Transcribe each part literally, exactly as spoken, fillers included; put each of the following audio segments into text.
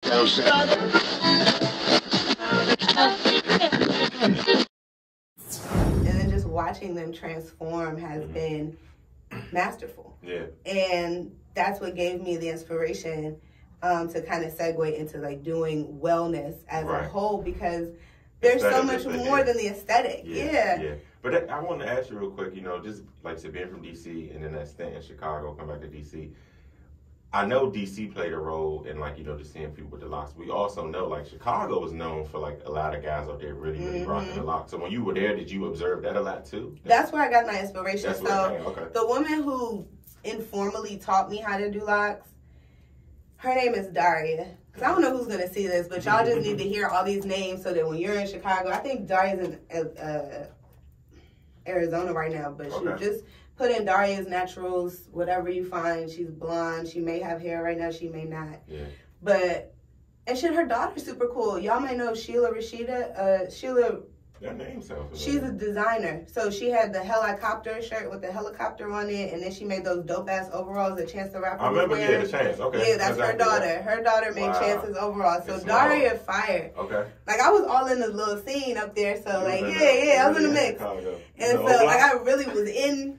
then just watching them transform has mm-hmm. been masterful. Yeah. And that's what gave me the inspiration um, to kind of segue into like doing wellness as right. a whole, because there's aesthetic so much more than the aesthetic. Yeah. Yeah. yeah. But that, I want to ask you real quick, you know, just like to being from D C and then that stint in Chicago, come back to D C. I know D C played a role in, like, you know, just seeing people with the locks. We also know, like, Chicago is known for, like, a lot of guys out there really, really mm-hmm. rocking the locks. So when you were there, did you observe that a lot, too? That's where I got my inspiration. That's so okay. the woman who informally taught me how to do locks, her name is Daria. Because I don't know who's going to see this, but y'all just need to hear all these names so that when you're in Chicago, I think Daria's in uh, Arizona right now, but okay. she just... put in Daria's Naturals, whatever you find. She's blonde. She may have hair right now. She may not. Yeah. But, and shit, her daughter's super cool. Y'all may know Sheila Rashida. Uh, Sheila. That name sounds familiar. She's a designer. So she had the helicopter shirt with the helicopter on it, and then she made those dope-ass overalls that Chance the Rapper I remember, was wearing. yeah, the Chance. Okay. Yeah, that's exactly her daughter. That. Her daughter made wow. Chance's overalls. So Daria fire. Okay. Like, I was all in the little scene up there, so, like, yeah, the, yeah, I was in the mix. Chicago. And the so, like, I really was in...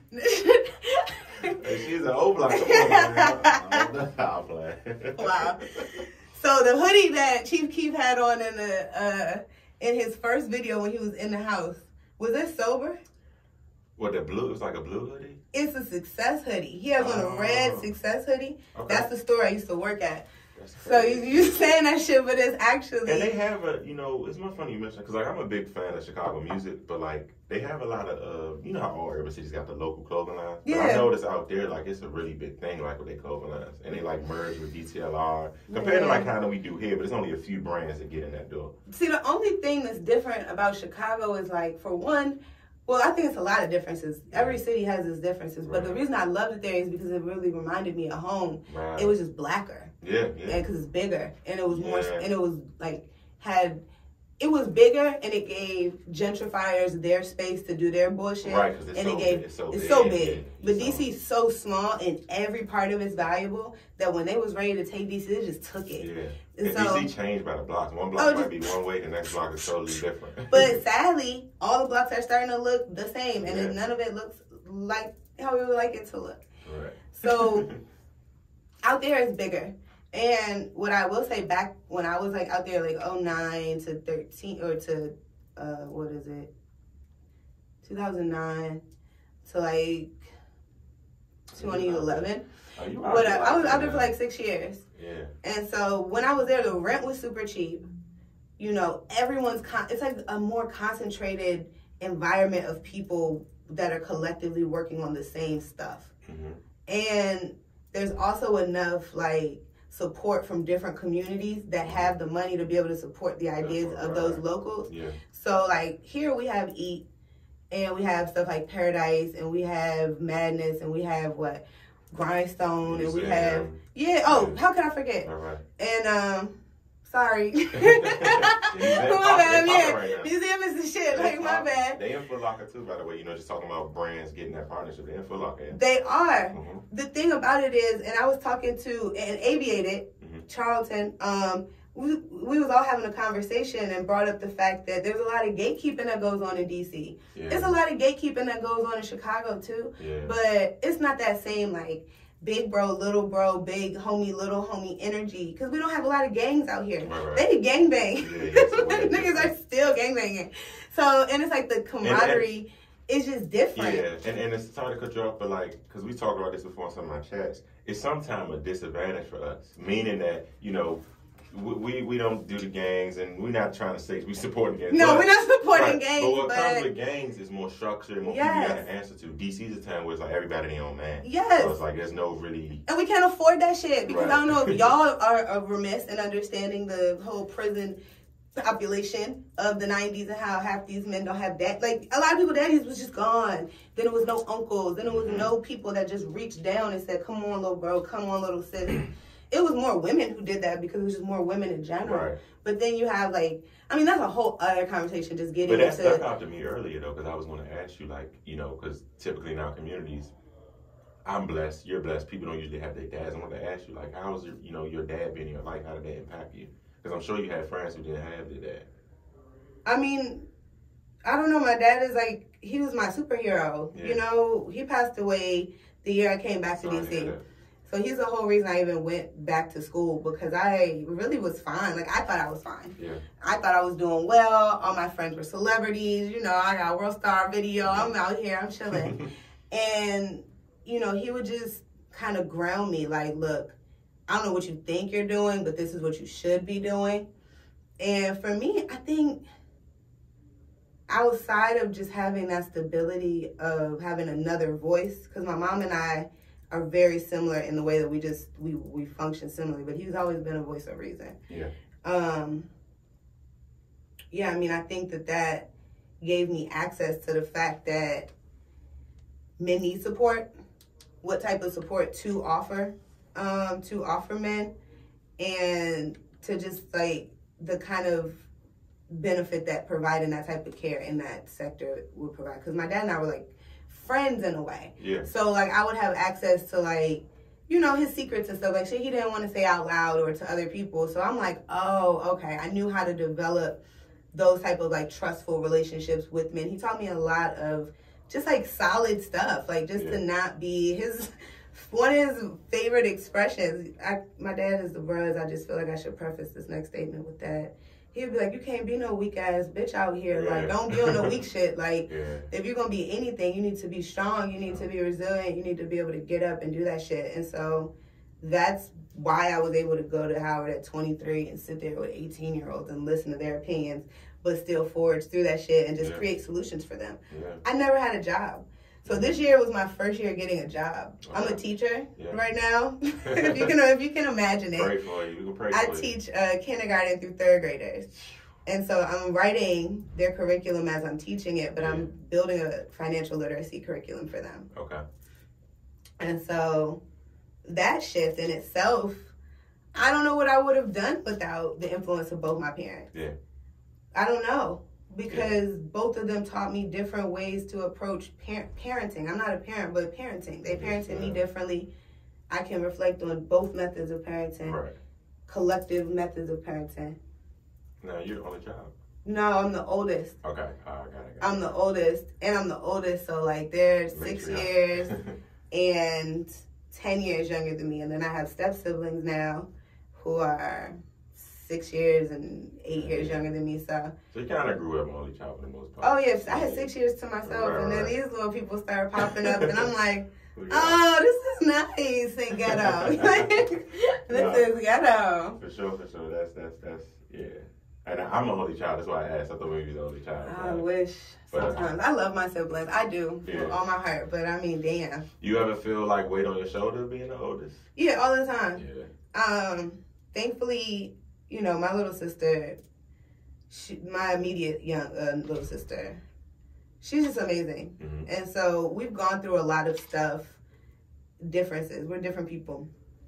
Hey, she's an old block. I'll play. Wow. So the hoodie that Chief Keef had on in the uh, in his first video when he was in the house, was it sober? What, the blue? It was like a blue hoodie? It's a Success hoodie. He has on oh. a red Success hoodie. Okay. That's the store I used to work at. So you you saying that shit, but it's actually... And they have a, you know, it's more funny you mentioned, because, like, I'm a big fan of Chicago music, but, like, they have a lot of, uh, you know how all urban cities got the local clothing lines? Yeah. But I noticed out there, like, it's a really big thing, like, with their clothing lines. And they, like, merge with D T L R, compared yeah. to, like, how we do here, but it's only a few brands that get in that door. See, the only thing that's different about Chicago is, like, for one... Well, I think it's a lot of differences. Every city has its differences. But right. the reason I loved it there is because it really reminded me of home. Right. It was just blacker. Yeah, yeah. Because it's bigger. And it was yeah. more, and it was like, had, it was bigger and it gave gentrifiers their space to do their bullshit. Right, because it's, and so it gave, big. It's so it's big. So big. Yeah, but so. D C is so small and every part of it's valuable that when they was ready to take D C, they just took it. Yeah. And, and so, D C changed by the blocks. One block oh, might be one way, the next block is totally different. But sadly, all the blocks are starting to look the same, and yeah. none of it looks like how we would like it to look. Right. So out there is bigger. And what I will say, back when I was like out there, like oh nine to thirteen, or to uh, what is it, two thousand nine to like twenty eleven. Oh, you what I, I was out there for like six years. Yeah. And so when I was there, the rent was super cheap. You know, everyone's con- it's like a more concentrated environment of people that are collectively working on the same stuff. Mm-hmm. And there's also enough like support from different communities that have the money to be able to support the ideas right. of those locals. Yeah. So like here we have Eat, and we have stuff like Paradise, and we have Madness, and we have what? Grindstone, and we have yeah. Oh, yeah. How can I forget? All right. And um, sorry, yeah, my bad. Yeah, right museum is the shit. They like my pop. bad. They in Foot Locker too, by the way. You know, just talking about brands getting that partnership. They in Foot Locker. Yeah. They are. Mm-hmm. The thing about it is, and I was talking to and Aviated mm-hmm. Charlton. Um, we we was all having a conversation and brought up the fact that there's a lot of gatekeeping that goes on in D C. Yeah. There's a lot of gatekeeping that goes on in Chicago too. Yeah. But it's not that same like big bro, little bro, big homie, little homie energy. Because we don't have a lot of gangs out here. Right, right. They gangbang. Yeah, yeah, niggas are still gangbanging. So, and it's like the camaraderie and, and, is just different. Yeah, and, and it's sorry to cut you off, but like, because we talked about this before in some of my chats, it's sometimes a disadvantage for us. Meaning that, you know, We we don't do the gangs, and we're not trying to say we supporting gangs. No, but, we're not supporting right, gangs. But what but... comes with gangs is more structure, more yes. people you got to answer to. D C's a time where it's like everybody their own man. Yes. So it's like there's no really. And we can't afford that shit because right. I don't know if y'all are, are remiss in understanding the whole prison population of the nineties and how half these men don't have dad. Like a lot of people, daddies was just gone. Then it was no uncles. Then it was mm-hmm. no people that just reached down and said, "Come on, little bro. Come on, little sis." It was more women who did that because it was just more women in general. Right. But then you have like, I mean, that's a whole other conversation just getting into. But that into... stuck out to me earlier though, because I was going to ask you like, you know, because typically in our communities, I'm blessed. You're blessed. People don't usually have their dads. I want to ask you, like, how was your, you know, your dad being in your life? How did that impact you? Because I'm sure you had friends who didn't have their dad. I mean, I don't know. My dad is like, he was my superhero. Yeah. You know, he passed away the year I came back to D C. So he's the whole reason I even went back to school, because I really was fine. Like, I thought I was fine. Yeah. I thought I was doing well. All my friends were celebrities. You know, I got a World Star video. I'm out here. I'm chilling. And, you know, he would just kind of ground me. Like, look, I don't know what you think you're doing, but this is what you should be doing. And for me, I think outside of just having that stability of having another voice, because my mom and I are very similar in the way that we just, we, we function similarly, but he's always been a voice of reason. Yeah. Um, yeah, I mean, I think that that gave me access to the fact that men need support, what type of support to offer, um, to offer men, and to just, like, the kind of benefit that providing that type of care in that sector would provide. Because my dad and I were, like, friends in a way. Yeah. So, like, I would have access to, like, you know, his secrets and stuff, like, shit he didn't want to say out loud or to other people. So I'm like, oh, okay. I knew how to develop those type of, like, trustful relationships with men. He taught me a lot of just, like, solid stuff. Like, just yeah. to not be his... One of his favorite expressions, I, my dad is the brothers. I just feel like I should preface this next statement with that. He'd be like, you can't be no weak ass bitch out here. Yeah. Like, don't be on no weak shit. Like, yeah. if you're going to be anything, you need to be strong. You need to be resilient. You need to be able to get up and do that shit. And so that's why I was able to go to Howard at twenty-three and sit there with eighteen-year-olds and listen to their opinions, but still forge through that shit and just yeah. create solutions for them. Yeah. I never had a job. So this year was my first year getting a job. Okay. I'm a teacher yeah. right now. if you can, if you can imagine it. Pray for you. We can pray I for teach you. uh, kindergarten through third graders, and so I'm writing their curriculum as I'm teaching it, but yeah. I'm building a financial literacy curriculum for them. Okay. And so that shift in itself, I don't know what I would have done without the influence of both my parents. Yeah. I don't know. Because yeah. both of them taught me different ways to approach par- parenting. I'm not a parent, but parenting. They parented yeah. me differently. I can reflect on both methods of parenting. Right. Collective methods of parenting. No, you're the only child. No, I'm the oldest. Okay. Oh, I got it. Got it. I'm the oldest. And I'm the oldest, so like they're six years and ten years younger than me. And then I have step siblings now who are six years and eight years younger than me, so. So you kind of grew up only child for the most part. Oh, yes. I had six years to myself, right, and then right. these little people started popping up, and I'm like, oh, this is nice and ghetto. this no, is ghetto. For sure, for sure. That's, that's, that's, yeah. And I'm an only child. That's why I asked. I thought maybe you was the only child. I right? wish but, sometimes. I love my siblings. I do, yeah. with all my heart, but I mean, damn. You ever feel like weight on your shoulder being the oldest? Yeah, all the time. Yeah. Um, thankfully, you know, my little sister, she, my immediate young uh, little sister, she's just amazing. Mm-hmm. And so we've gone through a lot of stuff, differences. We're different people.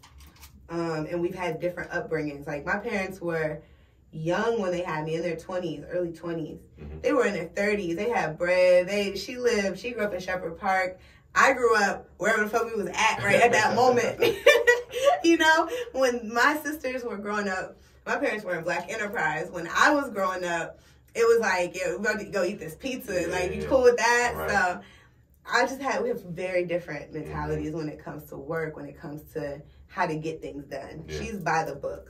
Um, and we've had different upbringings. Like, my parents were young when they had me, in their twenties, early twenties. Mm-hmm. They were in their thirties. They had bread. They She lived, she grew up in Shepherd Park. I grew up wherever the fuck we was at right at that moment. You know, when my sisters were growing up, my parents were in Black Enterprise. When I was growing up, it was like, yeah, we're about to go eat this pizza. Yeah, like, you yeah. cool with that? Right. So I just had, we have very different mentalities mm-hmm. when it comes to work, when it comes to how to get things done. Yeah. She's by the books.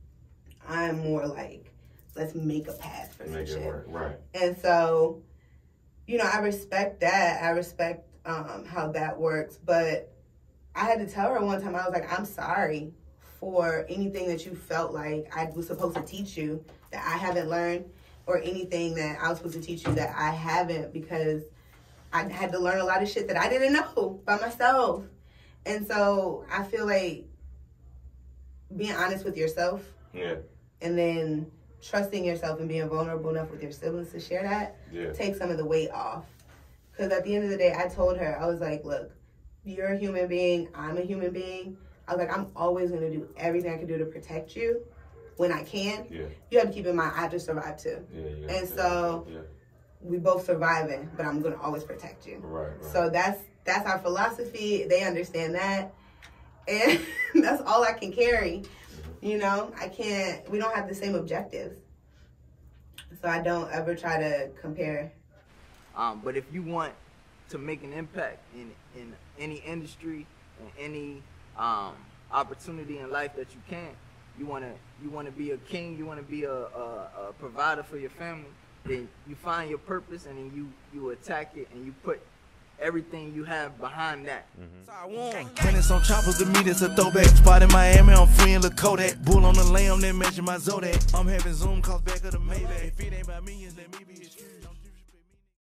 I'm more like, let's make a path for make some it shit. Work. Right. And so, you know, I respect that. I respect um, how that works. But I had to tell her one time, I was like, I'm sorry for anything that you felt like I was supposed to teach you that I haven't learned, or anything that I was supposed to teach you that I haven't, because I had to learn a lot of shit that I didn't know by myself. And so I feel like being honest with yourself, yeah, and then trusting yourself and being vulnerable enough with your siblings to share that, yeah. take some of the weight off. Because at the end of the day, I told her, I was like, look, you're a human being, I'm a human being. I was like, I'm always going to do everything I can do to protect you when I can. Yeah. You have to keep in mind, I have to survive too. Yeah, and so yeah. we both surviving, but I'm going to always protect you. Right, right. So that's that's our philosophy. They understand that. And that's all I can carry. You know, I can't, we don't have the same objectives. So I don't ever try to compare. Um, but if you want to make an impact in, in any industry, in any um, opportunity in life that you can, you want to you want to be a king, you want to be a, a, a provider for your family, then you find your purpose and then you, you attack it and you put everything you have behind that. Mm-hmm. When it's on choppers, to me, that's a throwback. Spot in Miami, I'm free in the Kodak. Bull on the lamb, then measure my Zodiac. I'm having Zoom calls back of the Maybach. If it ain't by millions, let me be a